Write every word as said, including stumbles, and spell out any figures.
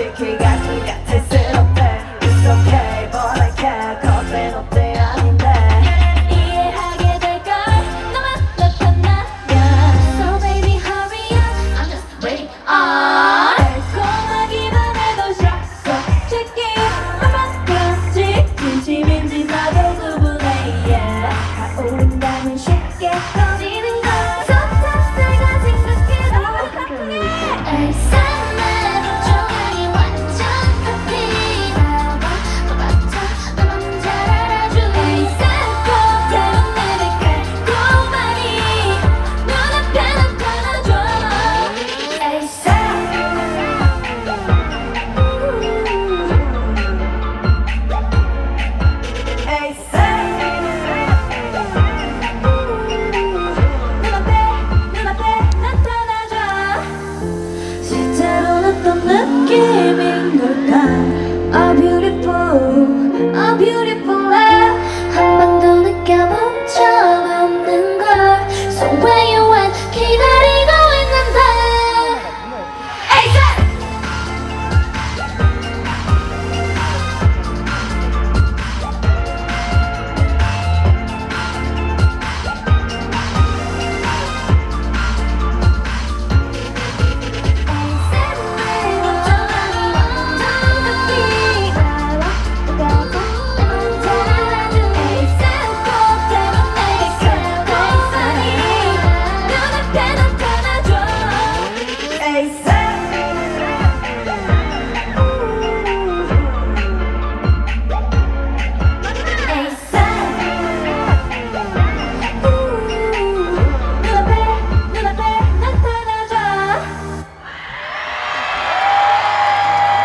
솔직히 갈것 같아 새롭대 It's okay but I can't cause 너 때 아닌데 이해하게 될걸 너만 나타나면 So baby hurry up I'm just waiting on 달콤하기만 해도 shock So check it 얼마까지 진심인지 나도 구분해 yeah 가오른다면 쉽게 꺼지는 걸 Sometimes 내가 생각해도 아프게 조각이 완전 커피 나와 너 같아 너만 잘 알아줘 에이사이코 태운 내내 깔끔하니 눈앞에 나타나줘 에이사이 눈앞에 눈앞에 나타나줘 실제로는 어떤 느낌인 걸까? A beautiful